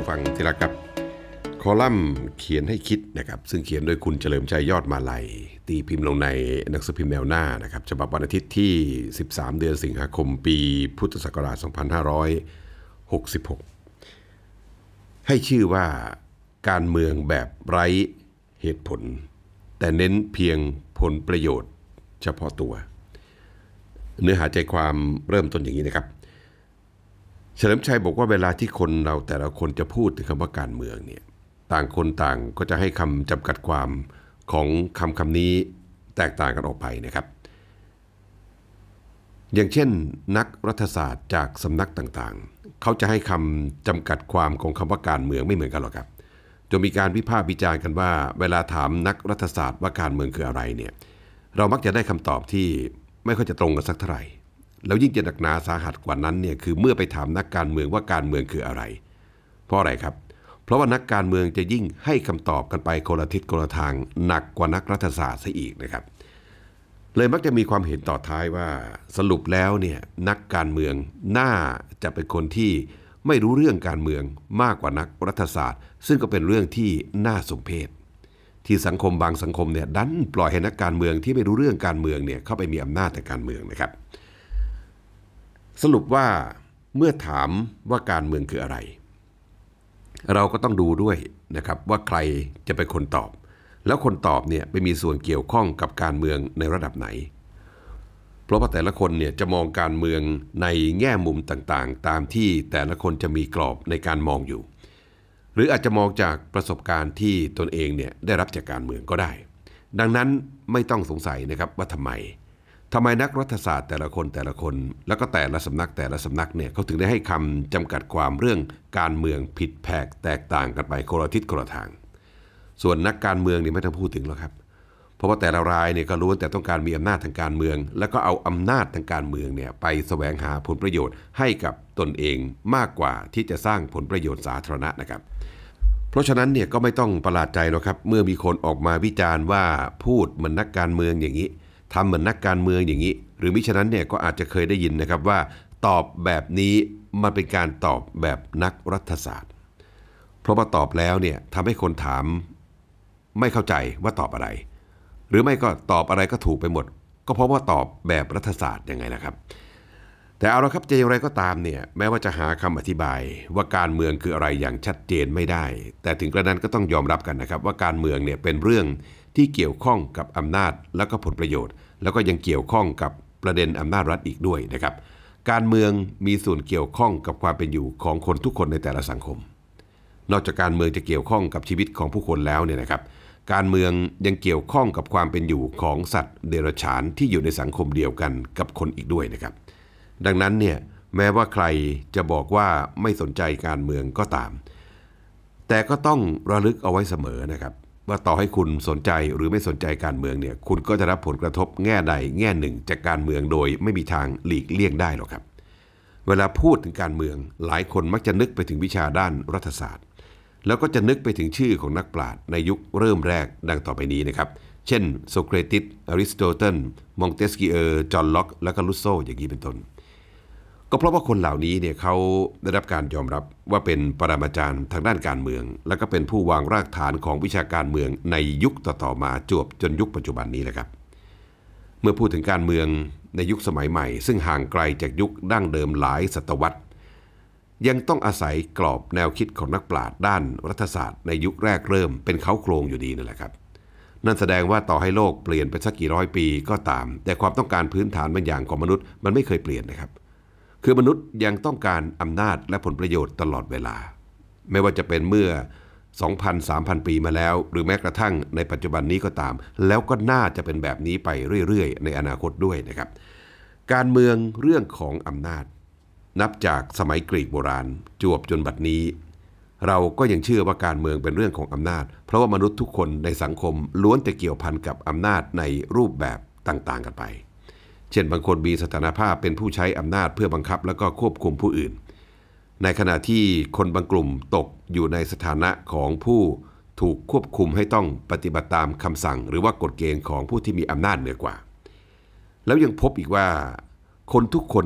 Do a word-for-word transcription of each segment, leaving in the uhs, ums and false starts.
ผู้ฟังที่รักครับคอลัมน์เขียนให้คิดนะครับซึ่งเขียนโดยคุณเฉลิมชัยยอดมาลัยตีพิมพ์ลงในหนังสือพิมพ์แนวหน้านะครับฉบับวันอาทิตย์ที่สิบสามเดือนสิงหาคมปีพุทธศักราชสองพันห้าร้อยหกสิบหกให้ชื่อว่าการเมืองแบบไร้เหตุผลแต่เน้นเพียงผลประโยชน์เฉพาะตัวเนื้อหาใจความเริ่มต้นอย่างนี้นะครับเฉลิมชัยบอกว่าเวลาที่คนเราแต่ละคนจะพูดถึงคำว่าการเมืองเนี่ยต่างคนต่างก็จะให้คำจำกัดความของคำคำนี้แตกต่างกันออกไปนะครับอย่างเช่นนักรัฐศาสตร์จากสำนักต่างๆเขาจะให้คำจำกัดความของคำว่าการเมืองไม่เหมือนกันหรอกครับจนมีการวิพากษ์วิจารณ์กันว่าเวลาถามนักรัฐศาสตร์ว่าการเมืองคืออะไรเนี่ยเรามักจะได้คำตอบที่ไม่ค่อยจะตรงกันสักเท่าไหร่แล้วยิ่งจะหนักหนาสาหัสกว่านั้นเนี่ยคือเมื่อไปถามนักการเมืองว่าการเมืองคืออะไรเพราะอะไรครับเพราะว่านักการเมืองจะยิ่งให้คำตอบกันไปคนละทิศคนละทางหนักกว่านักรัฐศาสตร์ซะอีกนะครับเลยมักจะมีความเห็นต่อท้ายว่าสรุปแล้วเนี่ยนักการเมืองน่าจะเป็นคนที่ไม่รู้เรื่องการเมืองมากกว่านักรัฐศาสตร์ซึ่งก็เป็นเรื่องที่น่าสมเพชที่สังคมบางสังคมเนี่ยดันปล่อยให้นักการเมืองที่ไม่รู้เรื่องการเมืองเนี่ยเข้าไปมีอำนาจในการเมืองนะครับสรุปว่าเมื่อถามว่าการเมืองคืออะไรเราก็ต้องดูด้วยนะครับว่าใครจะเป็นคนตอบแล้วคนตอบเนี่ยไปมีส่วนเกี่ยวข้องกับการเมืองในระดับไหนเพราะว่าแต่ละคนเนี่ยจะมองการเมืองในแง่มุมต่างๆตามที่แต่ละคนจะมีกรอบในการมองอยู่หรืออาจจะมองจากประสบการณ์ที่ตนเองเนี่ยได้รับจากการเมืองก็ได้ดังนั้นไม่ต้องสงสัยนะครับว่าทำไมทำไมนักรัฐศาสตร์แต่ละคนแต่ละคนแล้วก็แต่ละสำนักแต่ละสำนักเนี่ยเขาถึงได้ให้คำจำกัดความเรื่องการเมืองผิดแผกแตกต่างกันไปคนละทิศคนละทางส่วนนักการเมืองนี่ไม่ต้องพูดถึงหรอกครับเพราะว่าแต่ละรายเนี่ยก็ล้วนแต่ต้องการมีอำนาจทางการเมืองแล้วก็เอาอำนาจทางการเมืองเนี่ยไปแสวงหาผลประโยชน์ให้กับตนเองมากกว่าที่จะสร้างผลประโยชน์สาธารณะนะครับเพราะฉะนั้นเนี่ยก็ไม่ต้องประหลาดใจหรอกครับเมื่อมีคนออกมาวิจารณ์ว่าพูดเหมือนนักการเมืองอย่างนี้ทำเหมือนนักการเมืองอย่างนี้หรือมิฉะนั้นเนี่ยก็อาจจะเคยได้ยินนะครับว่าตอบแบบนี้มันเป็นการตอบแบบนักรัฐศาสตร์เพราะว่าตอบแล้วเนี่ยทำให้คนถามไม่เข้าใจว่าตอบอะไรหรือไม่ก็ตอบอะไรก็ถูกไปหมดก็เพราะว่าตอบแบบรัฐศาสตร์ยังไงล่ะครับแต่เอาละครับจะอย่างไรก็ตามเนี่ยแม้ว่าจะหาคำอธิบายว่าการเมืองคืออะไรอย่างชัดเจนไม่ได้แต่ถึงกระนั้นก็ต้องยอมรับกันนะครับว่าการเมืองเนี่ยเป็นเรื่องที่เกี่ยวข้องกับอำนาจและก็ผลประโยชน์แล้วก็ยังเกี่ยวข้องกับประเด็นอำนาจรัฐอีกด้วยนะครับการเมืองมีส่วนเกี่ยวข้องกับความเป็นอยู่ของคนทุกคนในแต่ละสังคมนอกจากการเมืองจะเกี่ยวข้องกับชีวิตของผู้คนแล้วเนี่ยนะครับการเมืองยังเกี่ยวข้องกับความเป็นอยู่ของสัตว์เดรัจฉานที่อยู่ในสังคมเดียวกันกับคนอีกด้วยนะครับดังนั้นเนี่ยแม้ว่าใครจะบอกว่าไม่สนใจการเมืองก็ตามแต่ก็ต้องระลึกเอาไว้เสมอนะครับว่าต่อให้คุณสนใจหรือไม่สนใจการเมืองเนี่ยคุณก็จะรับผลกระทบแง่ใดแง่หนึ่งจากการเมืองโดยไม่มีทางหลีกเลี่ยงได้หรอกครับเวลาพูดถึงการเมืองหลายคนมักจะนึกไปถึงวิชาด้านรัฐศาสตร์แล้วก็จะนึกไปถึงชื่อของนักปราชญ์ในยุคเริ่มแรกดังต่อไปนี้นะครับเช่นโซเครติสอริสโตเติลมองเตสกีเออร์จอห์นล็อกและก็รูสโซอย่างนี้เป็นต้นก็เพราะว่าคนเหล่านี้เนี่ยเขาได้รับการยอมรับว่าเป็นปรมาจารย์ทางด้านการเมืองและก็เป็นผู้วางรากฐานของวิชาการเมืองในยุคต่อๆมาจวบจนยุคปัจจุบันนี้แหละครับเมื่อพูดถึงการเมืองในยุคสมัยใหม่ซึ่งห่างไกลจากยุคดั้งเดิมหลายศตวรรษยังต้องอาศัยกรอบแนวคิดของนักปราชญ์ด้านรัฐศาสตร์ในยุคแรกเริ่มเป็นเค้าโครงอยู่ดีนั่นแหละครับนั่นแสดงว่าต่อให้โลกเปลี่ยนไปสักกี่ร้อยปีก็ตามแต่ความต้องการพื้นฐานบางอย่างของมนุษย์มันไม่เคยเปลี่ยนนะครับคือมนุษย์ยังต้องการอำนาจและผลประโยชน์ตลอดเวลาไม่ว่าจะเป็นเมื่อ สองพัน สามพัน ปีมาแล้วหรือแม้กระทั่งในปัจจุบันนี้ก็ตามแล้วก็น่าจะเป็นแบบนี้ไปเรื่อยๆในอนาคตด้วยนะครับการเมืองเรื่องของอำนาจนับจากสมัยกรีกโบราณจวบจนบัดนี้เราก็ยังเชื่อว่าการเมืองเป็นเรื่องของอำนาจเพราะว่ามนุษย์ทุกคนในสังคมล้วนแต่เกี่ยวพันกับอำนาจในรูปแบบต่างๆกันไปเช่นบางคนมีสถานภาพเป็นผู้ใช้อำนาจเพื่อบังคับแล้วก็ควบคุมผู้อื่นในขณะที่คนบางกลุ่มตกอยู่ในสถานะของผู้ถูกควบคุมให้ต้องปฏิบัติตามคำสั่งหรือว่ากฎเกณฑ์ของผู้ที่มีอำนาจเหนือกว่าแล้วยังพบอีกว่าคนทุกคนเนี่ย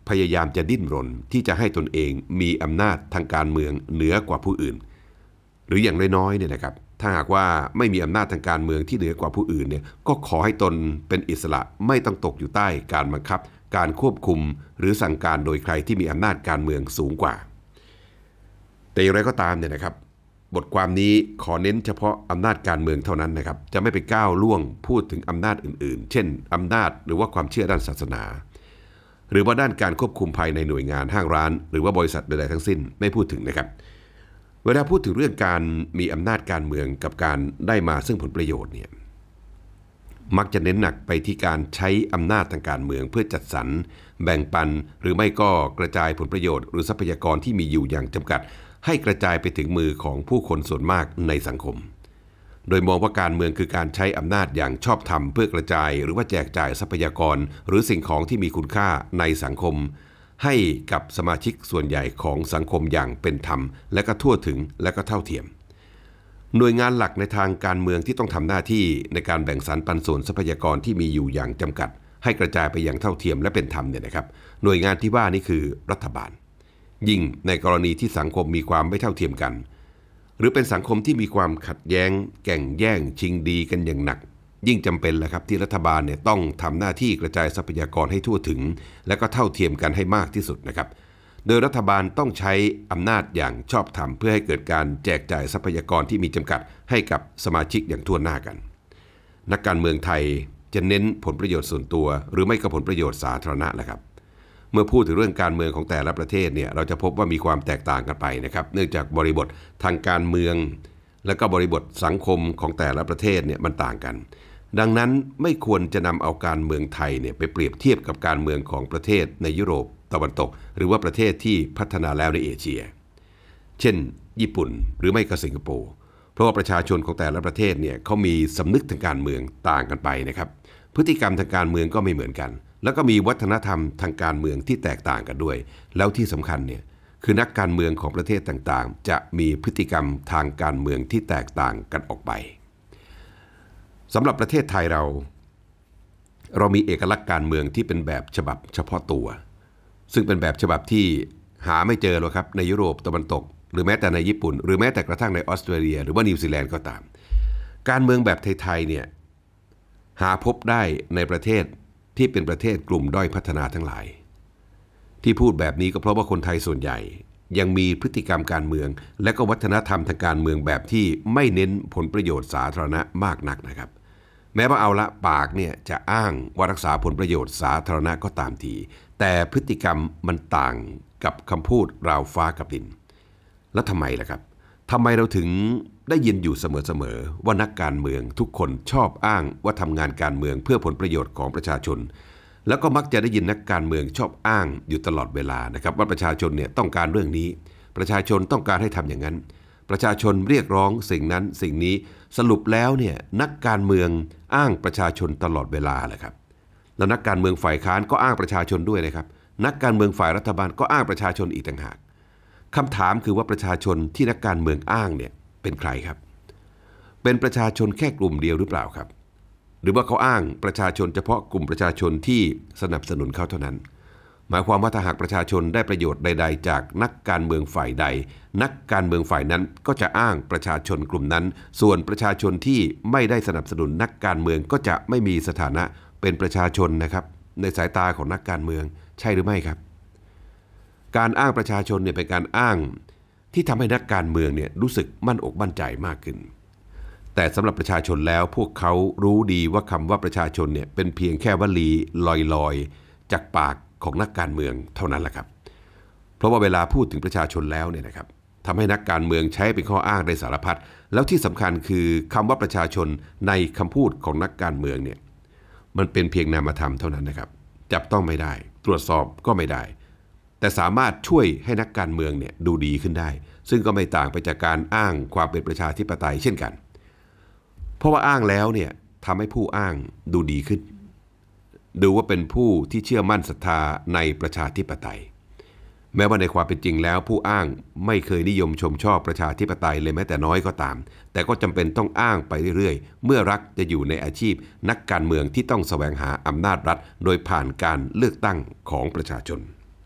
พยายามจะดิ้นรนที่จะให้ตนเองมีอำนาจทางการเมืองเหนือกว่าผู้อื่นหรืออย่างน้อยๆเนี่ยนะครับถ้าหากว่าไม่มีอำนาจทางการเมืองที่เหนือกว่าผู้อื่นเนี่ยก็ขอให้ตนเป็นอิสระไม่ต้องตกอยู่ใต้การบังคับการควบคุมหรือสั่งการโดยใครที่มีอำนาจการเมืองสูงกว่าแต่อย่างไรก็ตามเนี่ยนะครับบทความนี้ขอเน้นเฉพาะอำนาจการเมืองเท่านั้นนะครับจะไม่ไปก้าวล่วงพูดถึงอำนาจอื่นๆเช่นอำนาจหรือว่าความเชื่อด้านศาสนาหรือว่าด้านการควบคุมภายในหน่วยงานห้างร้านหรือว่าบริษัทใดๆทั้งสิ้นไม่พูดถึงนะครับเวลาพูดถึงเรื่องการมีอำนาจการเมืองกับการได้มาซึ่งผลประโยชน์เนี่ยมักจะเน้นหนักไปที่การใช้อำนาจทางการเมืองเพื่อจัดสรรแบ่งปันหรือไม่ก็กระจายผลประโยชน์หรือทรัพยากรที่มีอยู่อย่างจำกัดให้กระจายไปถึงมือของผู้คนส่วนมากในสังคมโดยมองว่าการเมืองคือการใช้อำนาจอย่างชอบธรรมเพื่อกระจายหรือว่าแจกจ่ายทรัพยากรหรือสิ่งของที่มีคุณค่าในสังคมให้กับสมาชิกส่วนใหญ่ของสังคมอย่างเป็นธรรมและก็ทั่วถึงและก็เท่าเทียมหน่วยงานหลักในทางการเมืองที่ต้องทำหน้าที่ในการแบ่งสรรปันส่วนทรัพยากรที่มีอยู่อย่างจำกัดให้กระจายไปอย่างเท่าเทียมและเป็นธรรมเนี่ยนะครับหน่วยงานที่ว่านี่คือรัฐบาลยิ่งในกรณีที่สังคมมีความไม่เท่าเทียมกันหรือเป็นสังคมที่มีความขัดแย้งแก่งแย่งชิงดีกันอย่างหนักยิ่งจำเป็นแหละครับที่รัฐบาลเนี่ยต้องทำหน้าที่กระจายทรัพยากรให้ทั่วถึงและก็เท่าเทียมกันให้มากที่สุดนะครับโดยรัฐบาลต้องใช้อำนาจอย่างชอบธรรมเพื่อให้เกิดการแจกจ่ายทรัพยากรที่มีจำกัดให้กับสมาชิกอย่างทั่วหน้ากันนักการเมืองไทยจะเน้นผลประโยชน์ส่วนตัวหรือไม่ก็ผลประโยชน์สาธารณะแหละครับเมื่อพูดถึงเรื่องการเมืองของแต่ละประเทศเนี่ยเราจะพบว่ามีความแตกต่างกันไปนะครับเนื่องจากบริบททางการเมืองและก็บริบทสังคมของแต่ละประเทศเนี่ยมันต่างกันดังนั้นไม่ควรจะนำเอาการเมืองไทยเนี่ยไปเปรียบเทียบกับการเมืองของประเทศในยุโรปตะวันตกหรือว่าประเทศที่พัฒนาแล้วในเอเชียเช่นญี่ปุ่นหรือไม่ก็สิงคโปร์เพราะว่าประชาชนของแต่ละประเทศเนี่ยเขามีสำนึกทางการเมืองต่างกันไปนะครับพฤติกรรมทางการเมืองก็ไม่เหมือนกันแล้วก็มีวัฒนธรรมทางการเมืองที่แตกต่างกันด้วยแล้วที่สำคัญเนี่ยคือนักการเมืองของประเทศต่างๆจะมีพฤติกรรมทางการเมืองที่แตกต่างกันออกไปสำหรับประเทศไทยเราเรามีเอกลักษณ์การเมืองที่เป็นแบบฉบับเฉพาะตัวซึ่งเป็นแบบฉบับที่หาไม่เจอหรอกครับในยุโรปตะวันตกหรือแม้แต่ในญี่ปุ่นหรือแม้แต่กระทั่งในออสเตรเลียหรือว่านิวซีแลนด์ก็ตามการเมืองแบบไทยๆเนี่ยหาพบได้ในประเทศที่เป็นประเทศกลุ่มด้อยพัฒนาทั้งหลายที่พูดแบบนี้ก็เพราะว่าคนไทยส่วนใหญ่ยังมีพฤติกรรมการเมืองและก็วัฒนธรรมทางการเมืองแบบที่ไม่เน้นผลประโยชน์สาธารณะมากนักนะครับแม้ว่าเอาละปากเนี่ยจะอ้างว่ารักษาผลประโยชน์สาธารณะก็ตามทีแต่พฤติกรรมมันต่างกับคำพูดราวฟ้ากับดินแล้วทำไมล่ะครับทำไมเราถึงได้ยินอยู่เสมอๆว่านักการเมืองทุกคนชอบอ้างว่าทำงานการเมืองเพื่อผลประโยชน์ของประชาชนแล้วก็มักจะได้ยินนักการเมืองชอบอ้างอยู่ตลอดเวลานะครับว่าประชาชนเนี่ยต้องการเรื่องนี้ประชาชนต้องการให้ทำอย่างนั้นประชาชนเรียกร้องสิ่งนั้นสิ่งนี้สรุปแล้วเนี่ยนักการเมืองอ้างประชาชนตลอดเวลาแหละครับแล้วนักการเมืองฝ่ายค้านก็อ้างประชาชนด้วยนะครับนักการเมืองฝ่ายรัฐบาลก็อ้างประชาชนอีกต่างหากคำถามคือว่าประชาชนที่นักการเมืองอ้างเนี่ยเป็นใครครับเป็นประชาชนแค่กลุ่มเดียวหรือเปล่าครับหรือว่าเขาอ้างประชาชนเฉพาะกลุ่มประชาชนที่สนับสนุนเขาเท่านั้นหมายความว่าถ้าหากประชาชนได้ประโยชน์ใดๆจากนักการเมืองฝ่ายใดนักการเมืองฝ่ายนั้นก็จะอ้างประชาชนกลุ่มนั้นส่วนประชาชนที่ไม่ได้สนับสนุนนักการเมืองก็จะไม่มีสถานะเป็นประชาชนนะครับในสายตาของนักการเมืองใช่หรือไม่ครับการอ้างประชาชนเนี่ยเป็นการอ้างที่ทำให้นักการเมืองเนี่ยรู้สึกมั่นอกมั่นใจมากขึ้นแต่สำหรับประชาชนแล้วพวกเขารู้ดีว่าคำว่าประชาชนเนี่ยเป็นเพียงแค่วลีลอยๆจากปากของนักการเมืองเท่านั้นแหละครับเพราะว่าเวลาพูดถึงประชาชนแล้วเนี่ยนะครับทำให้นักการเมืองใช้เป็นข้ออ้างในสารพัดแล้วที่สำคัญคือคำว่าประชาชนในคำพูดของนักการเมืองเนี่ยมันเป็นเพียงนามธรรมเท่านั้นนะครับจับต้องไม่ได้ตรวจสอบก็ไม่ได้แต่สามารถช่วยให้นักการเมืองเนี่ยดูดีขึ้นได้ซึ่งก็ไม่ต่างไปจากการอ้างความเป็นประชาธิปไตยเช่นกันเพราะว่าอ้างแล้วเนี่ยทำให้ผู้อ้างดูดีขึ้นดูว่าเป็นผู้ที่เชื่อมั่นศรัทธาในประชาธิปไตยแม้ว่าในความเป็นจริงแล้วผู้อ้างไม่เคยนิยมชมชอบประชาธิปไตยเลยแม้แต่น้อยก็ตามแต่ก็จำเป็นต้องอ้างไปเรื่อยๆเมื่อรักจะอยู่ในอาชีพนักการเมืองที่ต้องแสวงหาอำนาจรัฐโดยผ่านการเลือกตั้งของประชาชน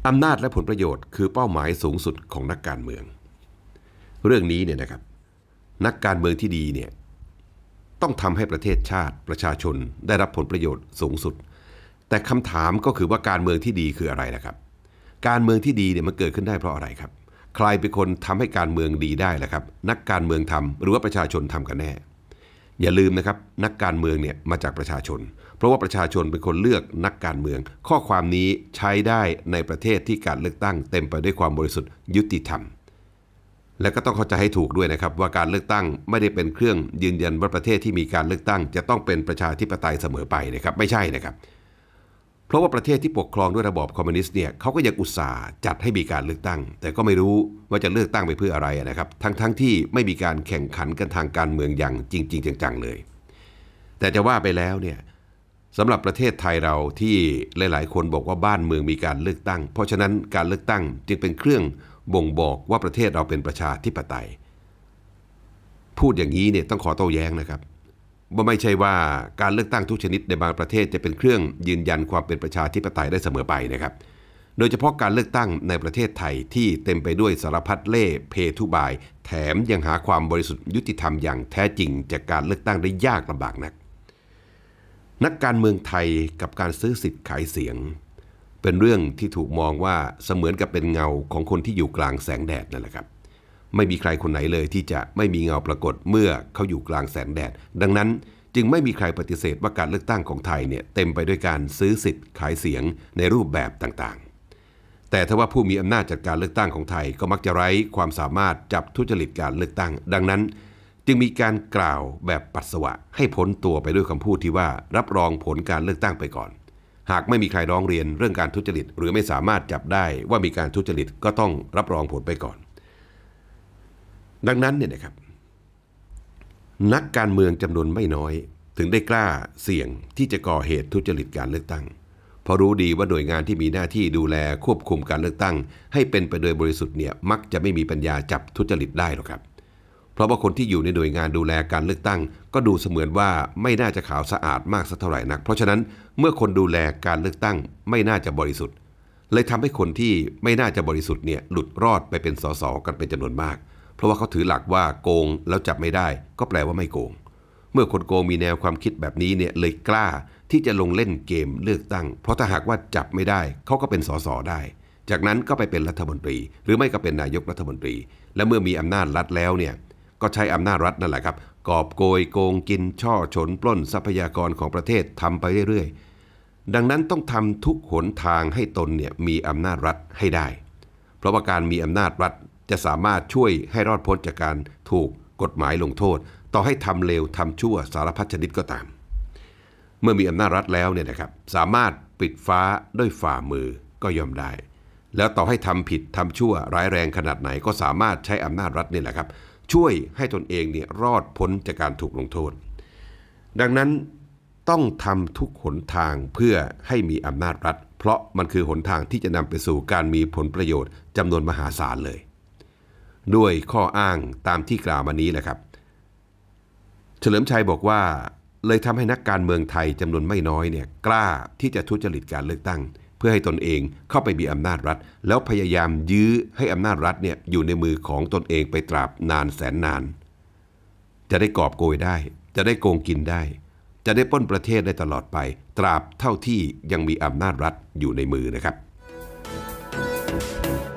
อำนาจและผลประโยชน์คือเป้าหมายสูงสุดของนักการเมืองเรื่องนี้เนี่ยนะครับนักการเมืองที่ดีเนี่ยต้องทำให้ประเทศชาติประชาชนได้รับผลประโยชน์สูงสุดแต่คำถามก็คือว่าการเมืองที่ดีคืออะไรนะครับการเมืองที่ดีเนี่ยมันเกิดขึ้นได้เพราะอะไรครับใครเป็นคนทำให้การเมืองดีได้ล่ะครับนักการเมืองทำหรือว่าประชาชนทำกันแน่อย่าลืมนะครับนักการเมืองเนี่ยมาจากประชาชนเพราะว่าประชาชนเป็นคนเลือกนักการเมืองข้อความนี้ใช้ได้ในประเทศที่การเลือกตั้งเต็มไปด้วยความบริสุทธิ์ยุติธรรมและก็ต้องเข้าใจให้ถูกด้วยนะครับว่าการเลือกตั้งไม่ได้เป็นเครื่องยืนยันว่าประเทศที่มีการเลือกตั้งจะต้องเป็นประชาธิปไตยเสมอไปนะครับไม่ใช่นะครับเพราะว่าประเทศที่ปกครองด้วยระบอบคอมมิวนิสต์เนี่ยเขาก็ยังอุตส่าห์จัดให้มีการเลือกตั้งแต่ก็ไม่รู้ว่าจะเลือกตั้งไปเพื่ออะไรนะครับทั้งๆ ท, ที่ไม่มีการแข่งขันกันทางการเมืองอย่างจริงๆจังๆเลยแต่จะว่าไปแล้วเนี่ยสำหรับประเทศไทยเราที่หลายๆคนบอกว่าบ้านเมืองมีการเลือกตั้งเพราะฉะนั้นการเลือกตั้งจึงเป็นเครื่องบ่งบอกว่าประเทศเราเป็นประชาธิปไตยพูดอย่างนี้เนี่ยต้องขอโต้แย้งนะครับว่าไม่ใช่ว่าการเลือกตั้งทุกชนิดในบางประเทศจะเป็นเครื่องยืนยันความเป็นประชาธิปไตยได้เสมอไปนะครับโดยเฉพาะการเลือกตั้งในประเทศไทยที่เต็มไปด้วยสารพัดเล่ห์เพทุบายแถมยังหาความบริสุทธิ์ยุติธรรมอย่างแท้จริงจากการเลือกตั้งได้ยากลำบากนักนักการเมืองไทยกับการซื้อสิทธิ์ขายเสียงเป็นเรื่องที่ถูกมองว่าเสมือนกับเป็นเงาของคนที่อยู่กลางแสงแดดนั่นแหละครับไม่มีใครคนไหนเลยที่จะไม่มีเงาปรากฏเมื่อเขาอยู่กลางแสงแดดดังนั้นจึงไม่มีใครปฏิเสธว่าการเลือกตั้งของไทยเนี่ยเต็มไปด้วยการซื้อสิทธิ์ขายเสียงในรูปแบบต่างๆแต่ถ้าว่าผู้มีอำนาจจัดการเลือกตั้งของไทยก็มักจะไร้ความสามารถจับทุจริตการเลือกตั้งดังนั้นจึงมีการกล่าวแบบปัสสาวะให้พ้นตัวไปด้วยคำพูดที่ว่ารับรองผลการเลือกตั้งไปก่อนหากไม่มีใครร้องเรียนเรื่องการทุจริตหรือไม่สามารถจับได้ว่ามีการทุจริตก็ต้องรับรองผลไปก่อนดังนั้นเนี่ยนะครับนักการเมืองจำนวนไม่น้อยถึงได้กล้าเสี่ยงที่จะก่อเหตุทุจริตการเลือกตั้งเพราะรู้ดีว่าหน่วยงานที่มีหน้าที่ดูแลควบคุมการเลือกตั้งให้เป็นไปโดยบริสุทธิ์เนี่ยมักจะไม่มีปัญญาจับทุจริตได้หรอกครับเพราะว่าคนที่อยู่ในหน่วยงานดูแลการเลือกตั้งก็ดูเสมือนว่าไม่น่าจะขาวสะอาดมากสักเท่าไหร่นักเพราะฉะนั้นเมื่อคนดูแลการเลือกตั้งไม่น่าจะบริสุทธิ์เลยทำให้คนที่ไม่น่าจะบริสุทธิ์เนี่ยหลุดรอดไปเป็นสสกันเป็นจำนวนมากเพราะว่าเขาถือหลักว่าโกงแล้วจับไม่ได้ก็แปลว่าไม่โกงเมื่อคนโกงมีแนวความคิดแบบนี้เนี่ยเลยกล้าที่จะลงเล่นเกมเลือกตั้งเพราะถ้าหากว่าจับไม่ได้เขาก็เป็นสสได้จากนั้นก็ไปเป็นรัฐมนตรีหรือไม่ก็เป็นนายกรัฐมนตรีและเมื่อมีอำนาจรัฐแล้วเนี่ยก็ใช้อำนาจรัฐนั่นแหละครับกอบโกยโกงกินช่อฉนปล้นทรัพยากรของประเทศทำไปเรื่อยๆดังนั้นต้องทำทุกหนทางให้ตนเนี่ยมีอำนาจรัฐให้ได้เพราะว่าการมีอำนาจรัฐจะสามารถช่วยให้รอดพ้นจากการถูกกฎหมายลงโทษต่อให้ทำเลวทำชั่วสารพัดชนิดก็ตามเมื่อมีอำนาจรัฐแล้วเนี่ยนะครับสามารถปิดฟ้าด้วยฝ่ามือก็ยอมได้แล้วต่อให้ทำผิดทำชั่วร้ายแรงขนาดไหนก็สามารถใช้อำนาจรัฐนี่แหละครับช่วยให้ตนเองเนี่ยรอดพ้นจากการถูกลงโทษดังนั้นต้องทำทุกหนทางเพื่อให้มีอำนาจรัฐเพราะมันคือหนทางที่จะนำไปสู่การมีผลประโยชน์จำนวนมหาศาลเลยด้วยข้ออ้างตามที่กล่าวมานี้แหละครับเฉลิมชัยบอกว่าเลยทำให้นักการเมืองไทยจำนวนไม่น้อยเนี่ยกล้าที่จะทุจริตการเลือกตั้งเพื่อให้ตนเองเข้าไปมีอำนาจรัฐแล้วพยายามยื้อให้อำนาจรัฐเนี่ยอยู่ในมือของตนเองไปตราบนานแสนนานจะได้กอบโกยได้จะได้โกงกินได้จะได้ปล้นประเทศได้ตลอดไปตราบเท่าที่ยังมีอำนาจรัฐอยู่ในมือนะครับ